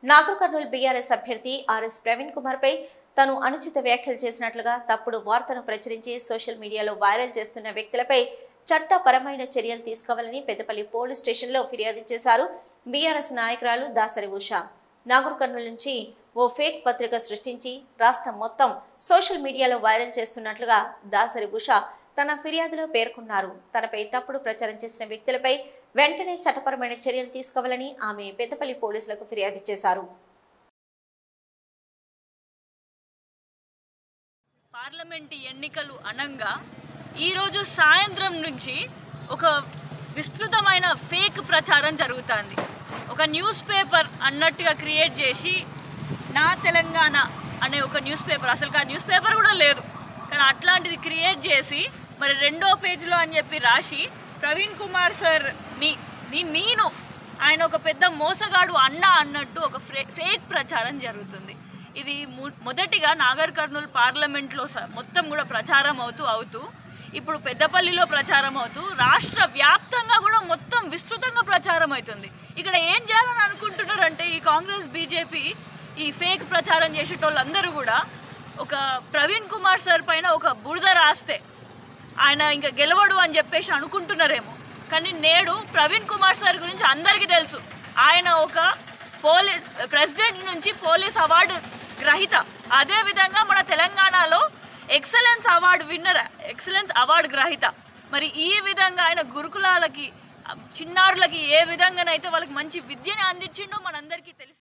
Nagar Kurnool BRS అభ్యర్థి RS Praveen Kumar పై తను అనుచిత వ్యాఖ్యలు చేసినట్లుగా తప్పుడు వార్తను ప్రచురించి సోషల్ మీడియాలో వైరల్ చేస్తున్న వ్యక్తులపై చట్టపరమైన చర్యలు తీసుకోవాలని పెద్దపల్లి పోలీస్ స్టేషన్లో ఫిర్యాదు చేశారు బీఆర్ఎస్ నాయకురాలు దాసరి ఉషా. నాగర్ కర్నూల్ నుంచి ఓ ఫేక్ పత్రిక సృష్టించి రాష్ట్రం మొత్తం సోషల్ మీడియాలో వైరల్ చేస్తున్నట్లుగా దాసరి ఉషా తన ఫిర్యాదులో పేర్కొన్నారు. తనపై తప్పుడు ప్రచారం చేసిన వ్యక్తులపై వెంటనే చట్టపరమైన చర్యలు తీసుకోవాలని ఆమె పెద్దపల్లి పోలీసులకు ఫిర్యాదు చేశారు. పార్లమెంట్ ఎన్నికలు అనంగా ఈరోజు సాయంత్రం నుంచి ఒక విస్తృతమైన ఫేక్ ప్రచారం జరుగుతుంది. ఒక న్యూస్ పేపర్ అన్నట్టుగా క్రియేట్ చేసి నా తెలంగాణ అనే ఒక న్యూస్ పేపర్, అసలు ఆ న్యూస్ పేపర్ కూడా లేదు కానీ అట్లాంటిది క్రియేట్ చేసి మరి రెండో పేజ్లో అని చెప్పి రాసి ప్రవీణ్ కుమార్ సార్ నేను ఆయన ఒక పెద్ద మోసగాడు అన్న అన్నట్టు ఒక ఫేక్ ప్రచారం జరుగుతుంది. ఇది మొదటిగా నాగర్ కర్నూల్ పార్లమెంట్లో మొత్తం కూడా ప్రచారం అవుతూ ఇప్పుడు పెద్దపల్లిలో ప్రచారం అవుతూ రాష్ట్ర వ్యాప్తంగా కూడా మొత్తం విస్తృతంగా ప్రచారం అవుతుంది. ఇక్కడ ఏం చేయాలని అనుకుంటున్నారంటే ఈ కాంగ్రెస్ బీజేపీ ఈ ఫేక్ ప్రచారం చేసేటోళ్ళందరూ కూడా ఒక ప్రవీణ్ కుమార్ సార్ పైన ఒక బురద రాస్తే ఆయన ఇంకా గెలవడు అని చెప్పేసి అనుకుంటున్నారేమో. కానీ నేడు ప్రవీణ్ కుమార్ సార్ గురించి అందరికీ తెలుసు. ఆయన ఒక ప్రెసిడెంట్ నుంచి పోలీస్ అవార్డు గ్రహీత, అదేవిధంగా మన తెలంగాణలో ఎక్సలెన్స్ అవార్డు గ్రహీత. మరి ఈ విధంగా ఆయన గురుకులాలకి చిన్నారులకి ఏ విధంగానైతే వాళ్ళకి మంచి విద్యని అందించిండో మనందరికీ తెలుసు.